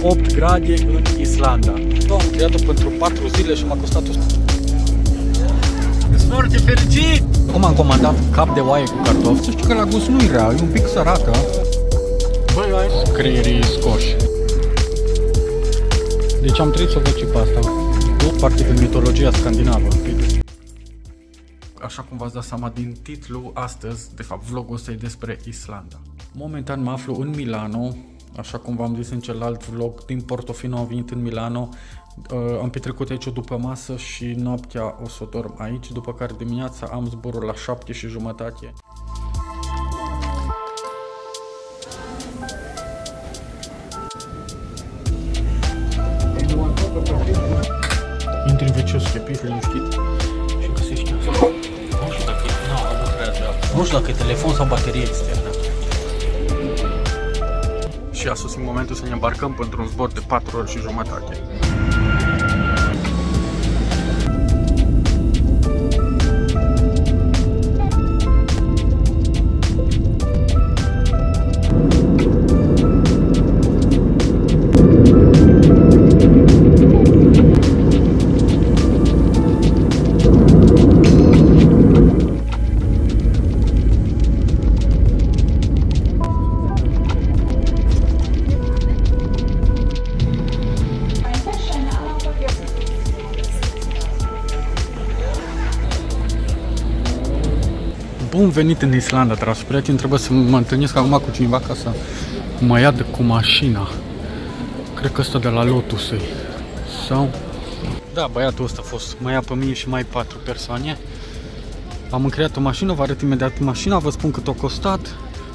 8 grade în Islanda. Am creat-o pentru 4 zile și m-a costat 100. Sunt foarte fericit! Acum am comandat cap de oaie cu cartofi. Să știu că la gust nu-i rea, e un pic sărată. Băi, ai creierii scoși. Deci am trebuit să văd și pe asta. O parte din mitologia scandinavă. Așa cum v-ați dat seama din titlu, astăzi, de fapt, vlogul ăsta e despre Islanda. Momentan mă aflu în Milano, așa cum v-am zis în celălalt vlog, din Portofino am venit în Milano. Am petrecut aici o după masă și noaptea o să dorm aici, după care dimineața am zborul la 7:30. Intri în WC-ul schepit, liniștit și găsești asta. Nu știu dacă e telefon sau baterie externă. Și a sosit momentul să ne îmbarcăm pentru un zbor de 4:30. Bun venit în Islanda, dragi prieteni, trebuie să mă întâlnesc acum cu cineva ca să mă ia cu mașina. Cred că ăsta de la Lotus sau... Da, băiatul ăsta a fost, mă ia pe mine și mai 4 persoane. Am încheiat o mașină, vă arăt imediat mașina, vă spun cât a costat.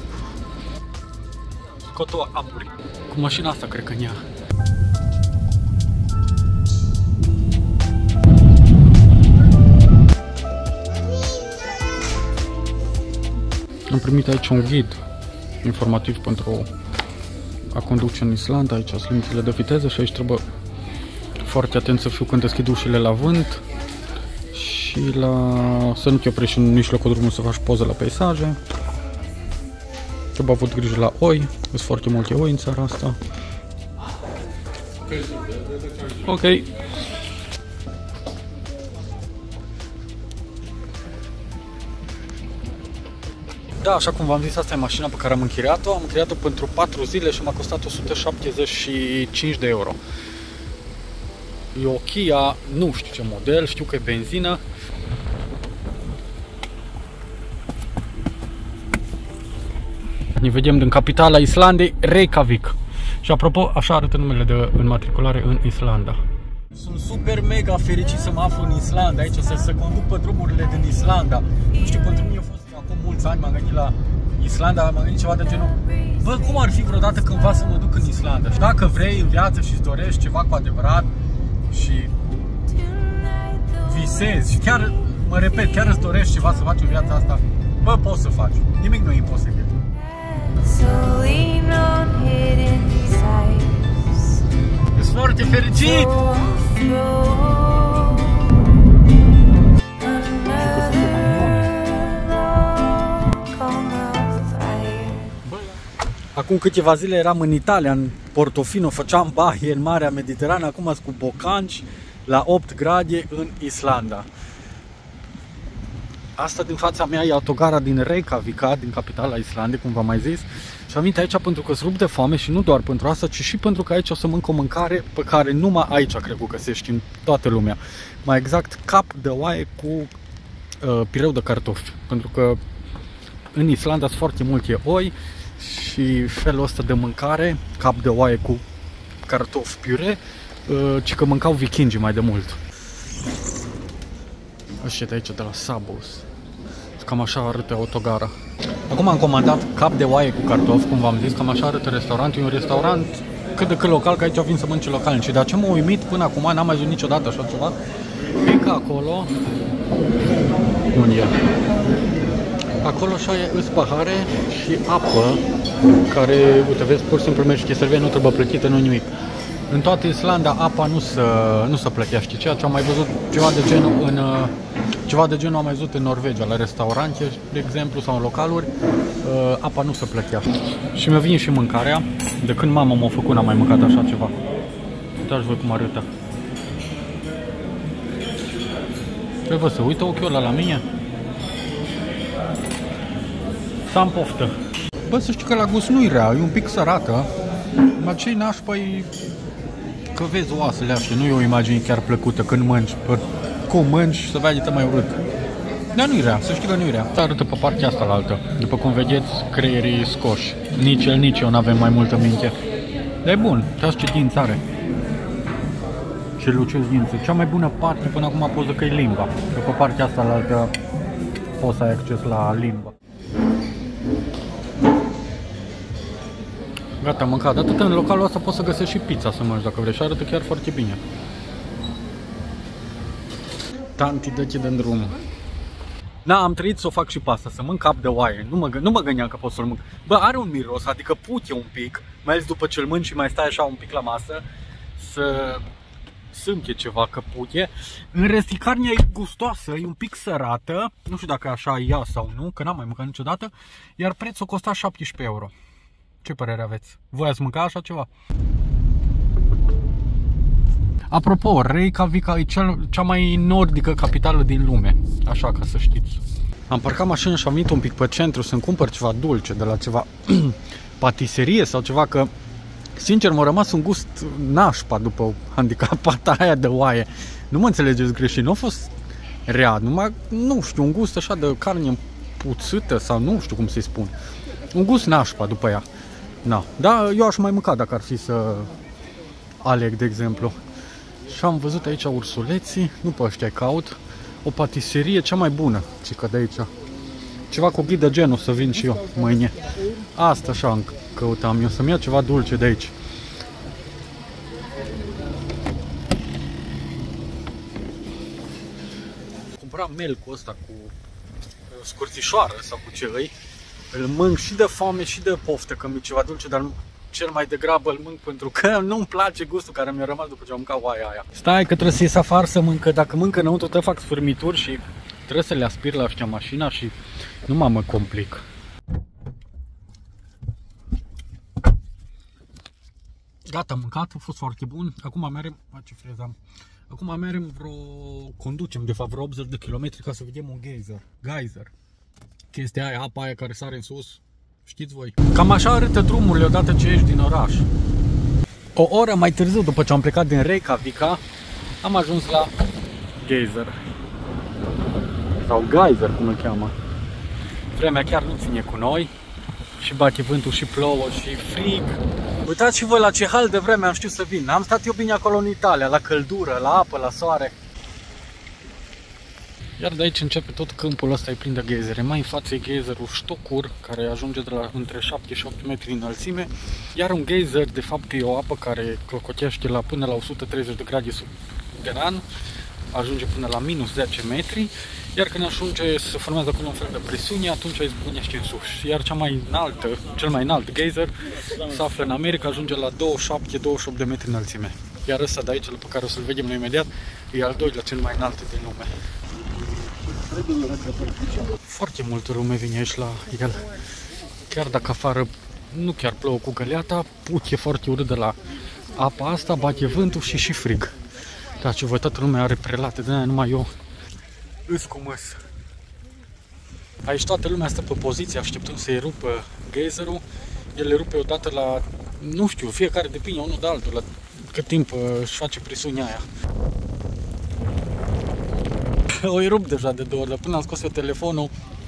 Scot-o aburi. Cu mașina asta cred că-n ia. Am primit aici un ghid informativ pentru a conduce în Islanda. Aici sunt limitele de viteză și aici trebuie foarte atent să fiu când deschid ușile la vânt și să nu te oprești în mijlocul drumului să faci poză la peisaje. Trebuie avut grijă la oi, sunt foarte multe oi în țara asta. Ok. Da, așa cum v-am zis, asta e mașina pe care am închiriat-o. Am închiriat-o pentru 4 zile și m-a costat 175 de euro. E o Kia, nu știu ce model, știu că e benzină. Ne vedem din capitala Islandei, Reykjavik. Și apropo, așa arată numele de înmatriculare în Islanda. Sunt super mega fericit să mă aflu în Islanda, aici să conduc pe drumurile din Islanda. Nu știu, pentru mine a fost acum mulți ani, m-am gândit la Islanda, m-am gândit ceva de genul, bă, cum ar fi vreodată cândva să mă duc în Islanda? Și dacă vrei în viață și îți dorești ceva cu adevărat și visezi și chiar, mă repet, chiar îți dorești ceva să faci în viața asta, bă, poți să faci, nimic nu e imposibil. Sunt foarte fericit! Acum câteva zile eram în Italia, în Portofino, făceam baie în Marea Mediterană, acum sunt cu bocanci la 8 grade în Islanda. Asta din fața mea e autogara din Reykjavik, din capitala Islandei, cum v-am mai zis. Și am venit aici pentru că sunt rupt de foame și nu doar pentru asta, ci și pentru că aici o să mănânc o mâncare pe care numai aici cred că o găsești în toată lumea. Mai exact, cap de oaie cu pireu de cartofi. Pentru că în Islanda sunt foarte multe oi și felul ăsta de mâncare, cap de oaie cu cartofi pire, ci că mâncau vikingii mai de mult. Ăștia de aici de la Sabus. Cam așa arată autogara. Acum am comandat cap de oaie cu cartofi, cum v-am zis, cam așa arată restaurantul. E un restaurant cât de cât local, că aici vin să mănânce local. Și de ce m-a uimit până acum, n-am mai văzut niciodată așa ceva, e că acolo... Unde e? Acolo așa îs pahare și apă, care, uite, vezi, pur și simplu mergi, te servei, nu trebuie plătită, nu nimic. în toată Islanda apa nu se plătește, ceea ce am mai văzut ceva de genul am mai văzut în Norvegia, la restaurante, de exemplu, sau în localuri, apa nu se plătește. Și mi-a venit și mâncarea, de când mama m-a făcut n-am mai mâncat așa ceva. Uitați voi cum arătă. Ce vă, se uită ochiul ăla la mine? S-am poftă. Bă, să știi că la gust nu-i rea, e un pic sărată. Dar ce-i nașpa e că vezi oasele așa, nu e o imagine chiar plăcută când mănânci. Cum mănânci să vezi mai urât. Dar nu-i rea, să știi că nu-i rea. Se arătă pe partea asta la altă. După cum vedeți, creierii scoși. Nici el, nici eu n-avem mai multă minte. Dar e bun, uitați ce dinți are. Ce lucesc dinții. Cea mai bună parte până acum poză că e limba. Că pe partea asta la altă poți să ai acces la limba. Gata, am mâncat. Atât în localul ăsta poți să găsești și pizza să mănânci dacă vrei și arată chiar foarte bine. Tanti, dă-te de drum. Da, am trăit să o fac și pe asta, să mănânc cap de oaie. Nu mă gândeam că pot să-l mănânc. Bă, are un miros, adică putie un pic, mai ales după ce îl mănânci și mai stai așa un pic la masă, să sâmche ceva că putie. În rest, carnea e gustoasă, e un pic sărată, nu știu dacă așa e ea sau nu, că n-am mai mâncat niciodată, iar prețul costa 17 euro. Ce părere aveți? Voi ați mâncat așa ceva? Apropo, Reykjavik e cea mai nordică capitală din lume, așa ca să știți. Am parcat mașina și am venit un pic pe centru să-mi cumpăr ceva dulce de la ceva patiserie sau ceva, că sincer m-a rămas un gust nașpa după handicapata aia de oaie. Nu mă înțelegeți greșit, nu a fost rea, numai, nu știu, un gust așa de carne puțită sau nu știu cum să-i spun. Un gust nașpa după ea. Na, da, eu aș mai mânca dacă ar fi să aleg, de exemplu. Și am văzut aici ursuleții, nu pe ăștia caut, o patiserie cea mai bună, cică de aici. Ceva cu ghid de genul să vin și eu mâine. Asta așa căutam eu, să-mi ia ceva dulce de aici. Cumpăram melcul ăsta cu scurțișoară sau cu ce îi. Îl mânc și de foame și de poftă, că mi-e ceva dulce, dar cel mai degrabă îl mânc pentru că nu-mi place gustul care mi-a rămas după ce am mâncat oaia aia. Stai că trebuie să ies afară să mâncă, dacă mâncă înăuntru trebuie fac sfârmituri și trebuie să le aspir la ăștia mașina și nu mă complic. Gata, mâncat, a fost foarte bun. Acum merem, ce freză am. Acum merem conducem de fapt vreo 80 de kilometri ca să vedem un geyser. Chestia aia, apa aia care sare în sus. Știți voi. Cam așa arătă drumurile odată ce ieși din oraș. O oră mai târziu, după ce am plecat din Reykjavik, am ajuns la geyser. Sau geyser, cum îl cheamă. Vremea chiar nu ține cu noi. Și bate vântul și plouă și frig. Uitați și voi la ce hal de vreme am știut să vin. Am stat eu bine acolo în Italia, la căldură, la apă, la soare. Iar de aici începe tot câmpul ăsta, e plin de geysere. Mai în față e geyserul Stokkur, care ajunge de la între 7 și 8 metri înălțime. Iar un geyser, de fapt, e o apă care clocotește până la 130 de grade subteran. Ajunge până la minus 10 metri. Iar când ajunge, se formează acolo un fel de presiune, atunci izbucnește în sus. Iar cel mai înalt geyser se află în America, ajunge la 27-28 de metri înălțime. Iar ăsta de aici, pe care o să-l vedem noi imediat, e al doilea cel mai înalt din lume. Foarte multă lume vine aici la el. Chiar dacă afară nu chiar plouă cu găleata, putie foarte urât de la apa asta, bate vântul și frig. Dar ce văd, toată lumea are prelate, de aia numai eu îs cum îs. Aici toată lumea stă pe poziție, așteptând să-i rupă geyserul. El le rupe odată la, nu știu, fiecare depinde unul de altul, la cât timp își face presiunea aia. O-i rup deja de 2 ori, dar până am scos eu telefonul.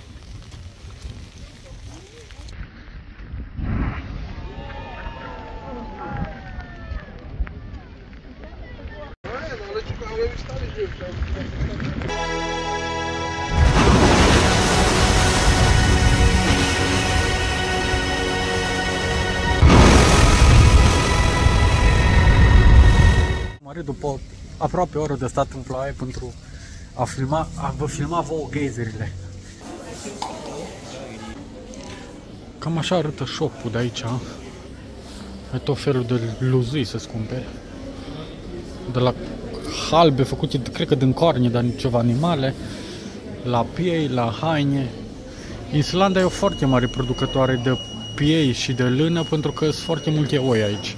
După aproape o oră de stat în ploaie pentru a vă filma vouă geyserile. Cam așa arătă shop-ul de aici. Ai tot felul de luzui să-ți cumperi. de la halbe făcute, cred că din corne, dar ceva animale, la piei, la haine. Islanda e o foarte mare producătoare de piei și de lână pentru că sunt foarte multe oi aici.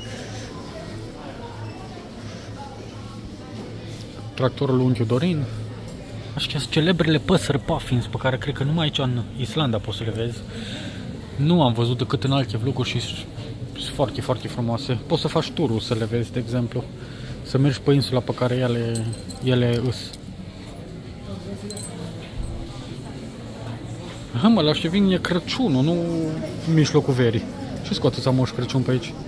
Tractorul unchiul Dorin. Aștia sunt celebrele păsări puffins pe care cred că numai aici în Islanda poți să le vezi. Nu am văzut decât în alte vloguri și sunt foarte, foarte frumoase. Poți să faci turul să le vezi, de exemplu. Să mergi pe insula pe care ele îs. Ha, mă, la ce vin e Crăciunul, nu în mijlocul verii. Ce scoateți Moș Crăciun pe aici?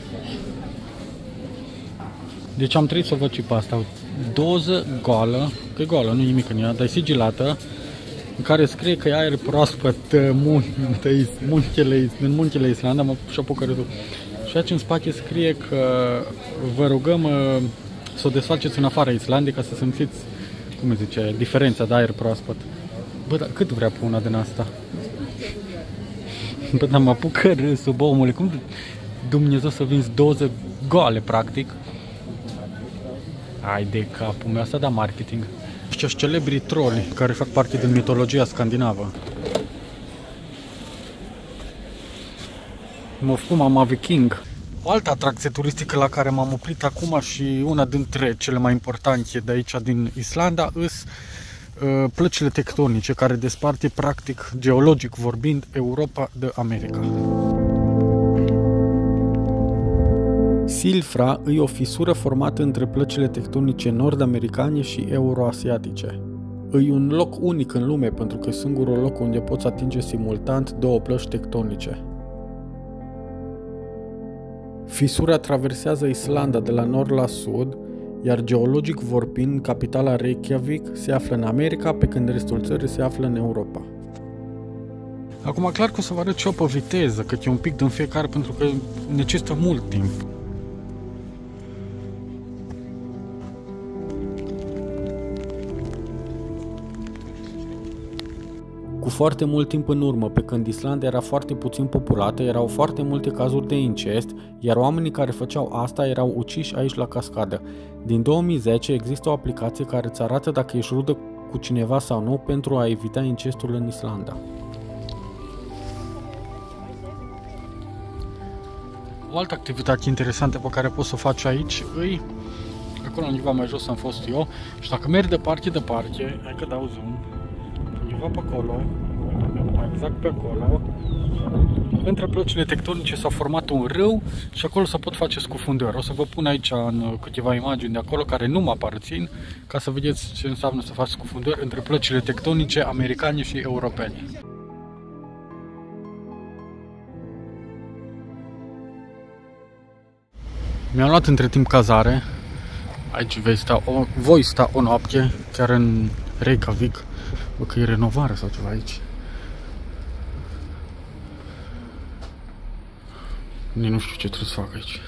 Deci am trebuit să văd și pe asta. Doză goală, că e goală, nu nimic în ea, dar e sigilată, în care scrie că e aer proaspăt în muntele Islanda, mă și apucă râdul. Și aici în spate scrie că vă rugăm să o desfaceți în afara Islandei ca să simțiți, cum zice, diferența de aer proaspăt. Bă, dar cât vrea pe una din asta? Bă, dar mă apucă râsul, bă, omule, cum Dumnezeu să vinzi doze goale, practic? Hai de capul meu, asta da marketing. Ăștia sunt celebrii troli care fac parte din mitologia scandinavă. Mă făcut Mama Viking. O altă atracție turistică la care m-am oprit acum și una dintre cele mai importante de aici din Islanda îs plăcile tectonice care desparte practic, geologic vorbind, Europa de America. Silfra e o fisură formată între plăcile tectonice nord-americane și euroasiatice. E un loc unic în lume pentru că e singurul loc unde poți atinge simultan două plăci tectonice. Fisura traversează Islanda de la nord la sud, iar geologic vorbind, capitala Reykjavik se află în America, pe când restul țării se află în Europa. Acum, clar că o să vă arăt și eu pe viteză, cât e un pic din fiecare, pentru că necesită mult timp. Cu foarte mult timp în urmă, pe când Islanda era foarte puțin populată, erau foarte multe cazuri de incest, iar oamenii care făceau asta erau uciși aici la cascadă. Din 2010 există o aplicație care îți arată dacă ești rudă cu cineva sau nu pentru a evita incestul în Islanda. O altă activitate interesantă pe care poți să o faci aici îi acolo undeva mai jos am fost eu și dacă mergi departe, hai că dau zoom, undeva pe acolo, exact pe acolo, între plăcile tectonice s-a format un râu și acolo se pot face scufundări. O să vă pun aici în câteva imagini de acolo care nu mă aparțin, ca să vedeți ce înseamnă să faci scufundări între plăcile tectonice americane și europene. Mi-am luat între timp cazare. Aici voi sta o noapte, chiar în Reykjavik. Bă, că e renovare sau ceva aici. Nici nu știu ce trebuie să fac aici.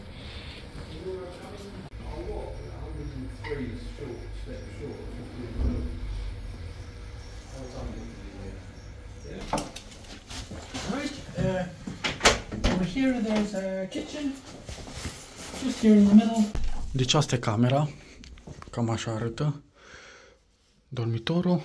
Over here there's a kitchen. Just here in the middle. Deci asta e camera. Cam așa arată. Dormitorul.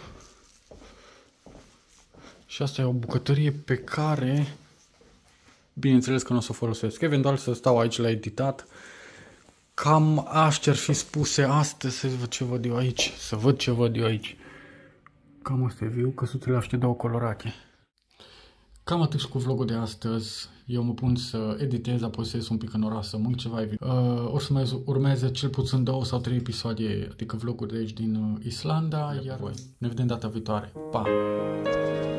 Și asta e o bucătărie pe care, bineînțeles că nu o să o folosesc. Eventual să stau aici la editat. Cam astea ar fi spuse astăzi. Să văd ce văd eu aici. Cam asta e viu. Căsuțele astea două colorate. Cam atât cu vlogul de astăzi. Eu mă pun să editez, apoi să ies un pic în oraș, să mânc ceva. O să mai urmeze cel puțin 2 sau 3 episoade, adică vloguri de aici din Islanda, iar voi. Ne vedem data viitoare. Pa!